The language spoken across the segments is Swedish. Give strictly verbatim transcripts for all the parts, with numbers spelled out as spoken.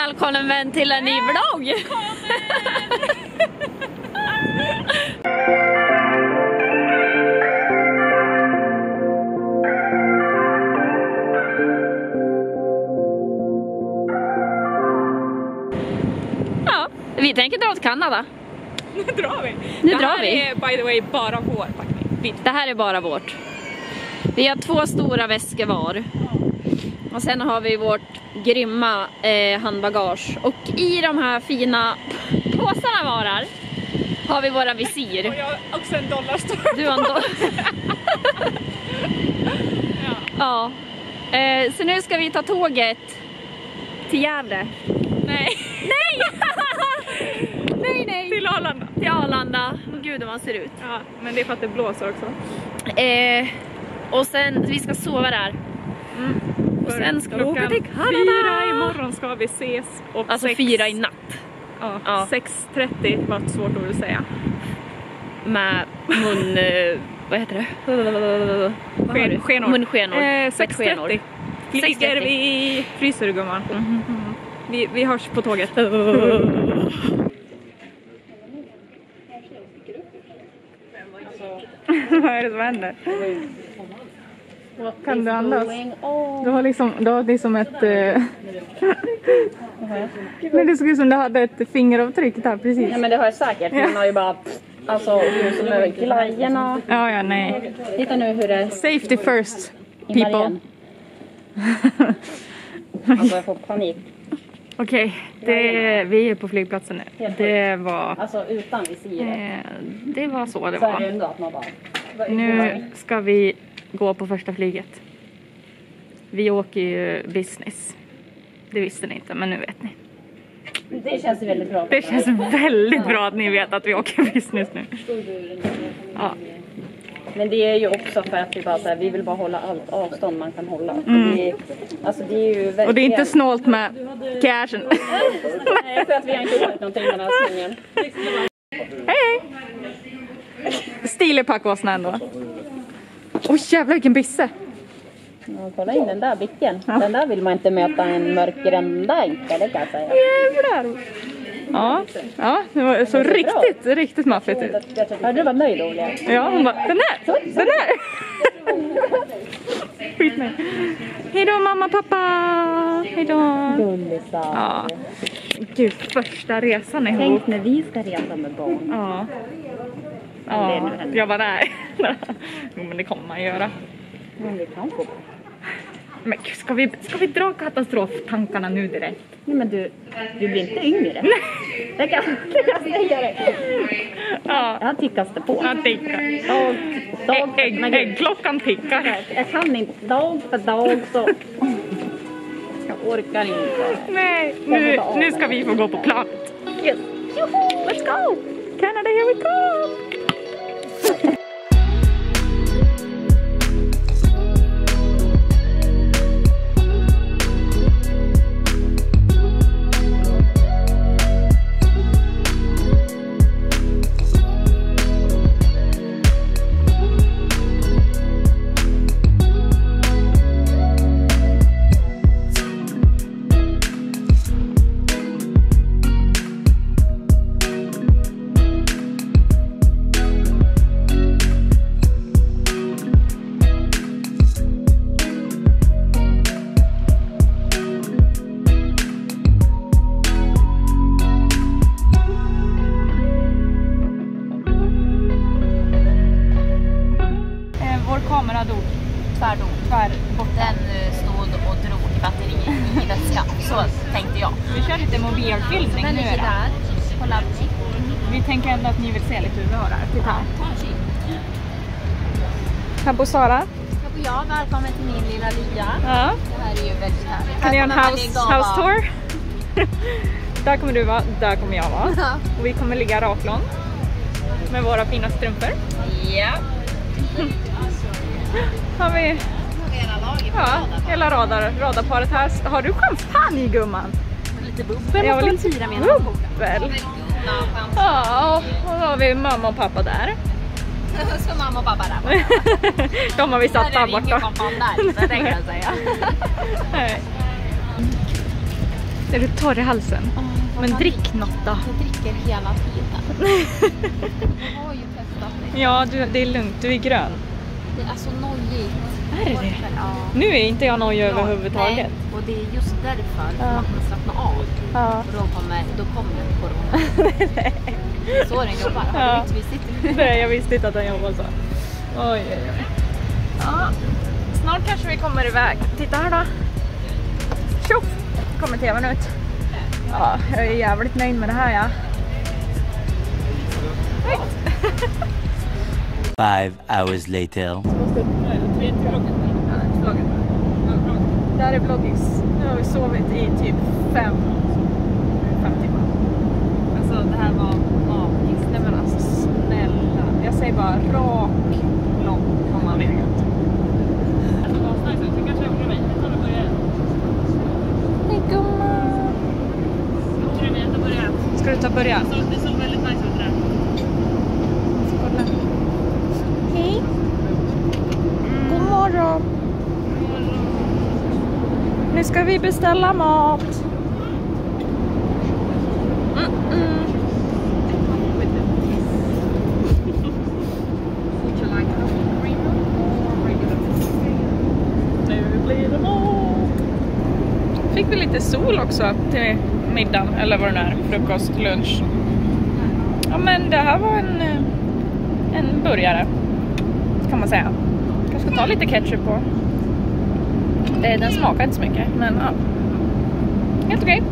välkommen vän till en ny vlogg! Ja, vi tänker dra till Kanada. Nu drar vi. Nu det drar här vi. är by the way bara vår packning. Det här är bara vårt. Vi har två stora väskor var. Och sen har vi vårt grymma eh, handbagage. Och i de här fina påsarna varar har vi våra visir. Och jag har också en dollarstore. Du har en dollar. Ja. Ja. Eh, så nu ska vi ta tåget till Gävle. Nej. Nej! nej, nej. Till Arlanda. Till Arlanda. Oh, gud, hur man ser ut. Ja, men det är för att det blåser också. Eh, och sen, vi ska sova där. Mm. Och sen ska vi åka till Kanada. Fyra imorgon ska vi ses. Och Alltså sex, fyra i natt. Ja, Ja. sex trettio var ett svårt ord att säga. Med mun... Eh, vad heter det? Vad har du? Skenor. Munskenor. Eh, sex trettio. Flyger sex trettio. vi fryser du gumman. Mm -hmm. Mm. Vi, vi hörs på tåget. Vad är det som händer? Kan du andas? Du har liksom, du har liksom ett... Uh... Men det såg ut som du hade ett fingeravtryck där precis. Ja, men det har jag säkert. Man har ju bara... Alltså, hur som är glajorna. Ja, ja, nej. Titta nu hur det... Safety first, people. Alltså, jag får panik. Okej, okay, vi är på flygplatsen nu. Det var... Alltså, utan visir. Eh, det var så det så var. är det ändå att man bara... Nu ska vi gå på första flyget. Vi åker ju business. Det visste ni inte, men nu vet ni. Det känns väldigt bra. Det känns väldigt bra att ni vet att vi åker business nu. Ja. Men det är ju också för att vi bara så här, vi vill bara hålla allt avstånd man kan hålla. Mm. Det är, alltså det är ju verkligen... Och det är inte snålt med cashen. Nej, för att vi har inte gjort någonting den här svängen. Hej! Stilig packåsna ändå. Oj, jävlar vilken bisse. Ja, kolla in den där bicken. Ja. Den där vill man inte möta en mörk rända inte, det kan jag säga. Jävlar. Ja, ja, det var så riktigt, bra. riktigt maffigt ut. Ja, du var nöjd, Ola. Ja, hon bara, den där, den där. Skit mig. Hej då mamma, pappa. Hej då. Gullisar. Ja. Gud, första resan ihop. Tänk när vi ska resa med barn. Ja. Ja, jag var där. Jo, men det kommer man göra. Men vi kan få. Men ska vi, ska vi dra katastroftankarna nu direkt? Nej, men du, du blir inte yngre. Det kan, det kan jag säga det. Ja. Jag tickas det på. Jag tickar. Dag, dag, ägg, ägg, äggklockan tickar. Jag kan inte. Dag för dag så... Jag orkar inte. Nej, nu, nu ska vi få gå på planet. Yes. Juhu, let's go! Canada, here we go! Kamera dog. Tvärdog. Tvär bort. Den stod och drog batterier i väskan. Så tänkte jag. Vi kör lite mobilfilmning nu då. Där. På laddning. Vi tänker ändå att ni vill se lite hur vi har det här. Titta. Här på Sara. Här på jag. Välkommen till min lilla lya. Ja. Det här är ju väldigt härligt. Kan jag ha en house, house tour? Där kommer du vara, där kommer jag vara. Ja. Och vi kommer ligga raklång. Med våra fina strumpor. Ja. Har vi... Ja, hela radar, radarparet här. Har du champagne, gumman? Lite bubbel. Jag var lite fyra med bubbel. Ja, och då har vi mamma och pappa där. Så mamma och pappa där. De har vi satt där borta. Där, det kan jag säga. Är du torr i halsen? Oh, men drick något då. Jag dricker hela tiden. Jag har ju testat det. Ja, du, det är lugnt. Du är grön. Det är alltså nojigt. Är det det? Ja. Nu är inte jag nojig Ja, överhuvudtaget. Nej, och det är just därför Ja. man kan slappna av. Ja. Och då kommer, då kommer corona. Så den jobbar. Har Ja. du inte visst? Nej, jag visste inte att den jobbar så. Oj, oj, oj. Ja, snart kanske vi kommer iväg. Titta här då. Tjoff! Kommer tvn ut. Ja, jag är jävligt nöjd med det här, ja. Five hours later. Där är vloggis. Nu har vi sovit i typ fem, fem timmar. Alltså det här var magiskt. Nej men alltså snälla. Jag säger bara rak långt har man legat. Hej gumman. Ska du ta början? Det såg väldigt nice ut där. Kolla. Hej. God morgon. Nu ska vi beställa mat. Mm -mm. Nu blir det mat. Fick vi lite sol också till middagen, eller vad det är, frukost, lunch. Ja men det här var en, en burgare, kan man säga. Jag ska ta lite ketchup på. Den smakar inte så mycket, men ja. Helt okej.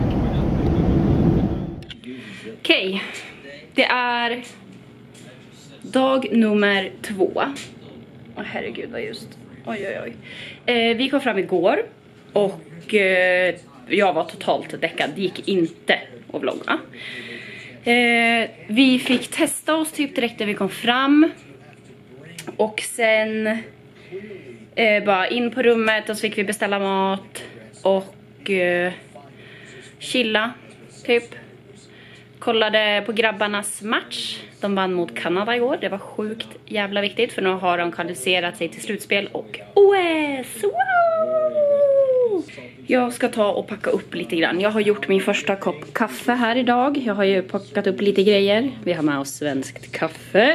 Okej, det är dag nummer två. Åh herregud vad just. Oj oj oj. Eh, vi kom fram igår och eh, jag var totalt däckad. Det gick inte att vlogga. Eh, vi fick testa oss typ direkt när vi kom fram. Och sen eh, bara in på rummet och så fick vi beställa mat. Och eh, chilla typ. Kollade på grabbarnas match. De vann mot Kanada igår. Det var sjukt jävla viktigt. För nu har de kvalificerat sig till slutspel och O S. Wow! Jag ska ta och packa upp lite grann. Jag har gjort min första kopp kaffe här idag. Jag har ju packat upp lite grejer. Vi har med oss svenskt kaffe.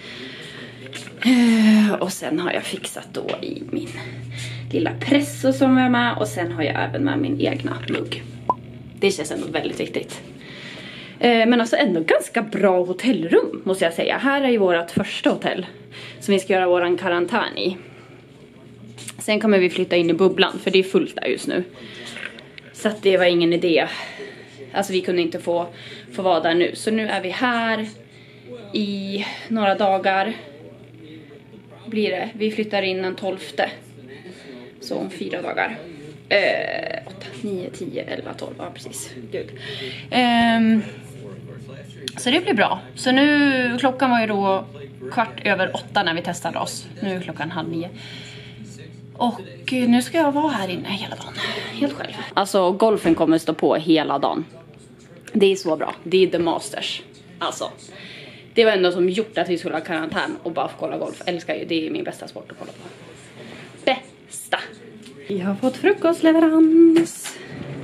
Och sen har jag fixat då i min lilla presso som jag har med. Och sen har jag även med min egna mugg. Det känns ändå väldigt viktigt. Men alltså ändå ganska bra hotellrum måste jag säga. Här är ju vårt första hotell som vi ska göra våran karantän i. Sen kommer vi flytta in i bubblan för det är fullt där just nu. Så att det var ingen idé. Alltså vi kunde inte få, få vara där nu. Så nu är vi här i några dagar. Blir det. Vi flyttar in den tolfte. Så om fyra dagar. Eh, åtta, nio, tio, elva, tolv. Ja precis. Gud. Eh, så det blir bra. Så nu, klockan var ju då kvart över åtta när vi testade oss. Nu är klockan halv nio. Och nu ska jag vara här inne hela dagen. Helt själv. Alltså golfen kommer stå på hela dagen. Det är så bra. Det är the masters. Alltså. Det var ändå som gjort att vi skulle ha karantän och bara få kolla golf. Älskar ju. Det är min bästa sport att kolla på. Bästa. Vi har fått frukostleverans.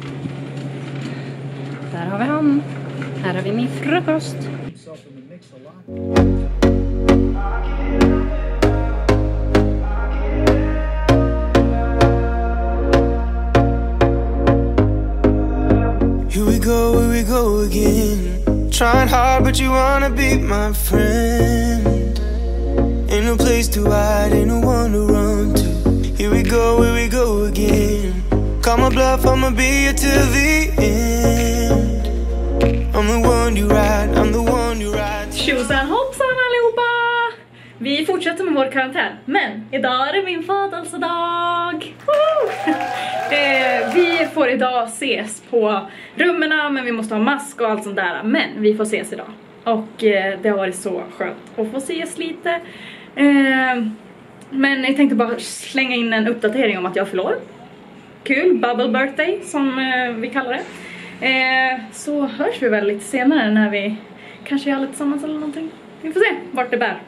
Där har vi han. Här har vi min frukost. Here we go, here we go again. Trying hard but you wanna be my friend. Ain't no place to hide, ain't no one to run to. Here we go, here we go again. Call my bluff, I'ma be here till the end. I'm the one you ride, I'm the one you ride. Tjosan hoppsan allihopa! Vi fortsätter med vår karantän. Men idag är det min födelsedag! eh, vi får idag ses på rummen, men vi måste ha mask och allt sånt där. Men vi får ses idag. Och eh, det har varit så skönt att få ses lite. Eh, men jag tänkte bara slänga in en uppdatering om att jag förlorar. Kul, bubble birthday som eh, vi kallar det. Eh, så hörs vi väl lite senare när vi kanske är alla tillsammans eller någonting. Vi får se vart det bär.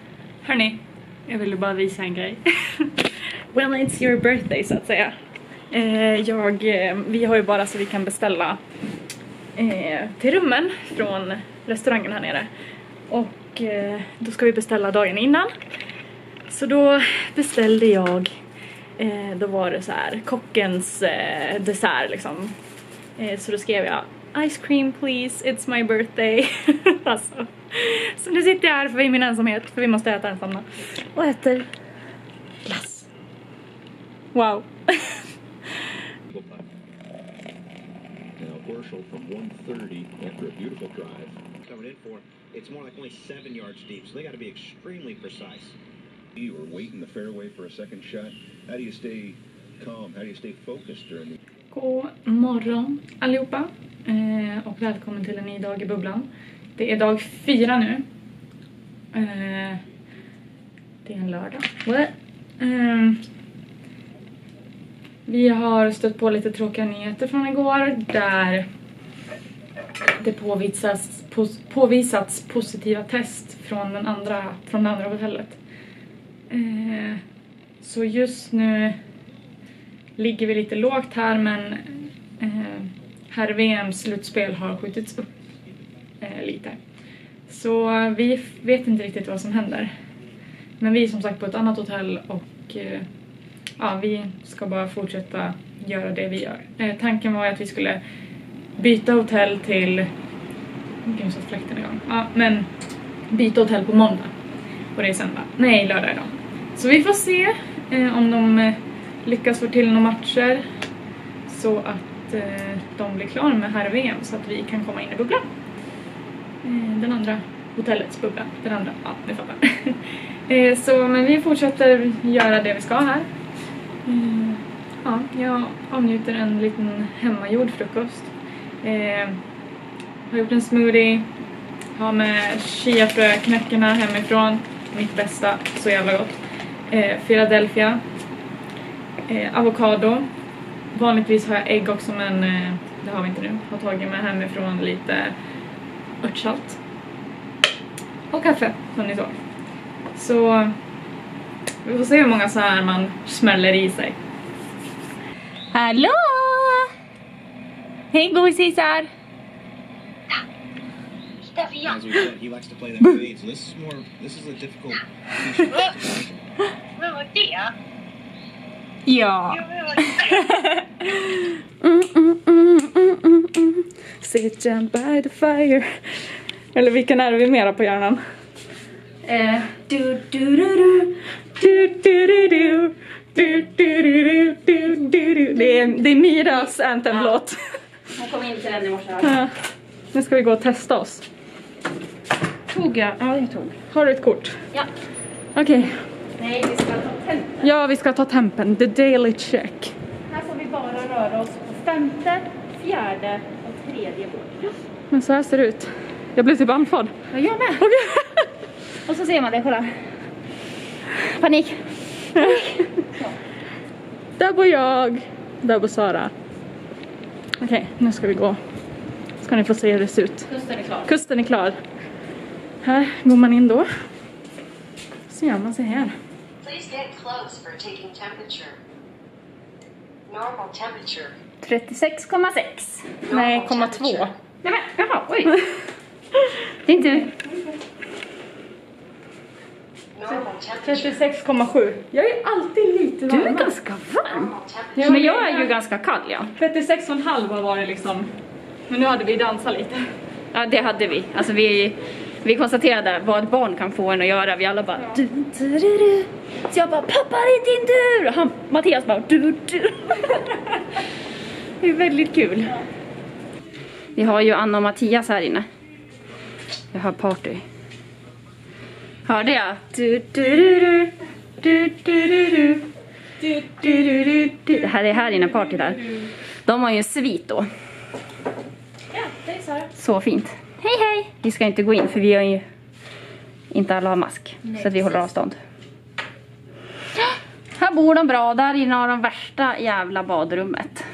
Hörrni, jag ville bara visa en grej. Well, it's your birthday så att säga. Eh, jag, eh, vi har ju bara så vi kan beställa eh, till rummen från restaurangen här nere. Och eh, då ska vi beställa dagen innan. Så då beställde jag, eh, då var det så här kockens eh, dessert liksom. Eh, så då skrev jag ice cream please, it's my birthday. Alltså. Så nu sitter jag här för min ensamhet, för vi måste äta ensamma. Och äter glass. Wow. Horschel from one thirty after a beautiful drive. Coming in for, it's more like only seven yards deep, so they got to be extremely precise. You were waiting the fairway for a second shot. How do you stay calm? How do you stay focused during the... God morgon allihopa. Eh, och välkommen till en ny dag i bubblan. Det är dag fyra nu. Eh, det är en lördag. Eh, vi har stött på lite tråkiga nyheter från igår. Där det påvisats, pos, påvisats positiva test från, den andra, från det andra hotellet. Eh, så just nu ligger vi lite lågt här, men eh, här V M:s slutspel har skjutits upp eh, lite. Så vi vet inte riktigt vad som händer. Men vi är som sagt på ett annat hotell och eh, ja, vi ska bara fortsätta göra det vi gör. Eh, tanken var att vi skulle byta hotell till... Gud, så fläkten igång. Ja, men byta hotell på måndag. Och det är söndag. Nej, lördag idag. Så vi får se eh, om de eh, lyckas få till några matcher. Så att eh, de blir klara med här V M så att vi kan komma in i bubblan. Eh, den andra hotellets bubbla. Den andra, ja, ni fattar. eh, så, men vi fortsätter göra det vi ska här. Eh, ja, jag avnjuter en liten hemmagjord frukost. Eh, har gjort en smoothie. Har med chiafröknäckerna hemifrån. Mitt bästa, så jävla gott. Eh, Philadelphia. Eh, avokado. Vanligtvis har jag ägg också, men eh, det har vi inte nu. Har tagit med hemifrån lite örtsalt. Och kaffe, som ni såg. Så vi får se hur många så här man smäller i sig. Hallå! Hej gosisar! As we said, he likes to play that fade, so this is more, this is a difficult feature. Vad var det? Ja. mm, mm, mm, mm, mm, mm. Sit down by the fire. Eller vilken är vi mera på hjärnan? Eh, du, du, du, du. Du, du, du, du. Du, du, du, du, du, du. Det är, det är Miras anthem-låt. Hon kom in till den i morse. Ja. Nu ska vi gå och testa oss. Tog jag? Ja, jag tog. Har du ett kort? Ja. Okej. Okay. Nej, vi ska ta tempen. Ja, vi ska ta tempen. The daily check. Här får vi bara röra oss på femte, fjärde och tredje bordet. Men så här ser det ut. Jag blir typ andfådd. Ja, jag med. Okay. Och så ser man det, kolla. Panik. Där bor jag. Där bor Sara. Okej, okay, nu ska vi gå. Ska ni få se hur det ser ut. Kusten är klar. Kusten är klar. Här går man in då. Så gör man sig här. Please get close for taking temperature. Normal temperature. trettiosex komma sex. Nej, komma två. Nej men, jaha, oj. Det är inte... Normal temperature. trettiosex komma sju. Jag är alltid lite varm. Du är ganska varm. Normal temperature. Men jag är ju ganska kall, ja. trettiosex komma fem var det liksom. Men nu hade vi dansat lite. Ja, det hade vi. Alltså vi, vi konstaterade vad barn kan få en att göra. Vi alla bara... Du, du, du, du. Så jag bara, pappa det är din tur! Och han, Mattias bara, du, du. Det är väldigt kul. Vi har ju Anna och Mattias här inne. Vi har party. Hörde jag? Du, du, du, du. Du, du, du, du. Du, du, du, du, du. Det här är här inne party där. De har ju en svit då. Så fint. Hej hej! Vi ska inte gå in för vi har ju inte alla har mask. Nej, så att vi håller avstånd. Här bor de bra. Där inne har de värsta jävla badrummet.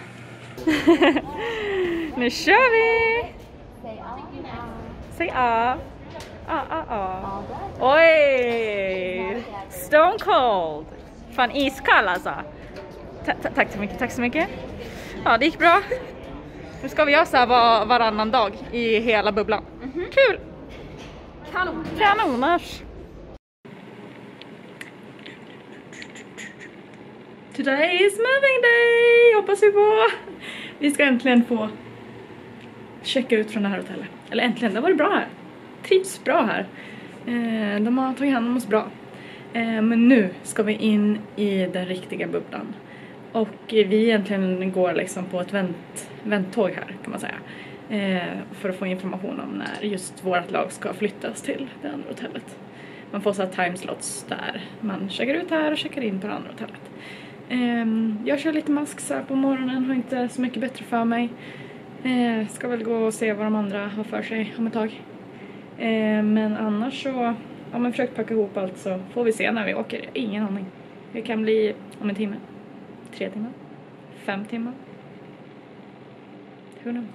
Nu kör vi! Säg A. A, A, A. Oj! Stone cold. Fan iskall alltså. ta ta tack så mycket, tack så mycket. Ja, det gick bra. Nu ska vi göra så här var varannan dag i hela bubblan. Mm-hmm. Kul! Kanon! Kanonars! Today is moving day! Hoppas vi på! Vi ska äntligen få checka ut från det här hotellet. Eller äntligen, det var det bra här. Trivs bra här. Eh, de har tagit hand om oss bra. Eh, men nu ska vi in i den riktiga bubblan. Och vi egentligen går liksom på ett vänt, vänttåg här kan man säga. Eh, för att få information om när just vårt lag ska flyttas till det andra hotellet. Man får så här timeslots där man checkar ut här och checkar in på det andra hotellet. Eh, jag kör lite mask så här på morgonen, har inte så mycket bättre för mig. Eh, ska väl gå och se vad de andra har för sig om ett tag. Eh, men annars så om jag försökt packa ihop allt så får vi se när vi åker. Ingen aning. Det kan bli om en timme. Tre timmar. Fem timmar. Who knows?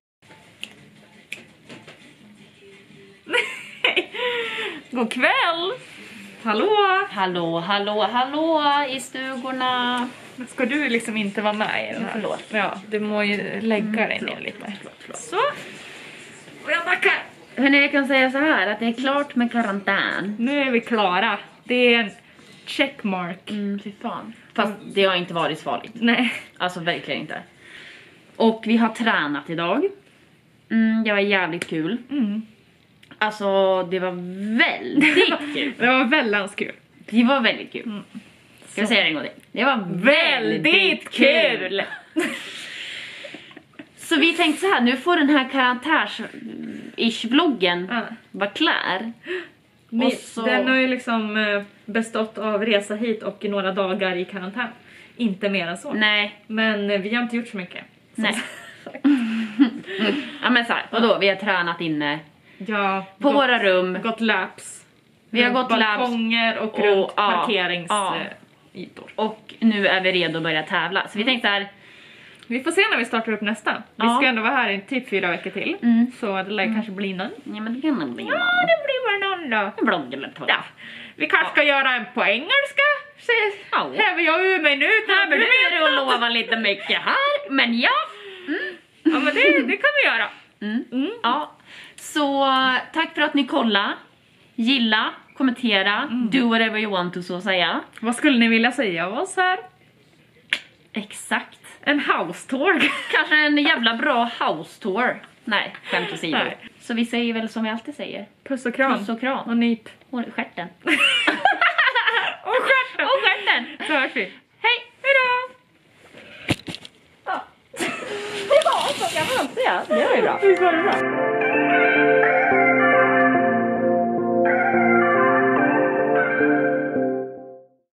God kväll! Hallå! Hallå, hallå, hallå i stugorna. Ska du liksom inte vara med i den här? Förlåt. Ja, du må ju lägga dig ner lite. Förlåt, förlåt. Så. Och jag backar. Hörrni, jag kan säga så här att det är klart med karantän. Nu är vi klara. Det är en checkmark. Mm, fy fan. Fast det har inte varit farligt. Nej. Alltså verkligen inte. Och vi har tränat idag. Mm, det var jävligt kul. Mm. Alltså det var väldigt kul. Det var väldigt kul. Det var väldigt kul. Mm. Ska jag säga det en gång till? Det var väldigt kul. Så vi tänkte så här, nu får den här karantärs-ish-vloggen Ja. vara klar. Men Och så- Den har ju liksom eh, bestått av resa hit och några dagar i karantän. Inte mer än så. Nej, Men eh, vi har inte gjort så mycket. Så- nej. Ja men så här, vadå? Vi har tränat inne Ja, på gått, våra rum. gått laps. Vi har Runt gått laps. balkonger och, Och- runt ja, parkeringsytor. ja. Och nu är vi redo att börja tävla. Så vi tänkte så här, Vi får se när vi startar upp nästa. Vi Ja. ska ändå vara här i typ fyra veckor till. Mm. Så det lär kanske bli någon. ja men det kan nog bli Ja, det blir väl någon då. en vlogg eller två. Ja. Vi kanske ska göra en på engelska. Så Ja. häver jag ur mig nu. Ja, men nu är det att lova lite mycket här. Men ja. Ja, men det, det kan vi göra. Mm. Mm. Ja. Så tack för att ni kollade. Gilla, kommentera, Mm. do whatever you want to så att säga. Vad skulle ni vilja säga av oss här? Exakt. En house tour. Kanske en jävla bra house tour. Nej, skämt åsido. Nej. Så vi säger väl som vi alltid säger. Puss och kram. Puss och kram. Och nyp. Och stjärten. Och stjärten. Och stjärten. Så hörs vi. Hej! Hejdå! Ja, så kan man säga. Det var ju bra. Visst var det bra?